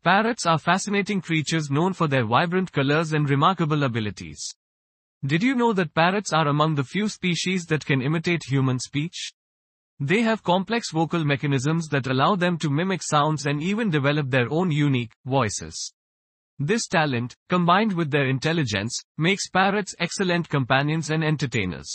Parrots are fascinating creatures known for their vibrant colors and remarkable abilities. Did you know that parrots are among the few species that can imitate human speech? They have complex vocal mechanisms that allow them to mimic sounds and even develop their own unique voices. This talent, combined with their intelligence, makes parrots excellent companions and entertainers.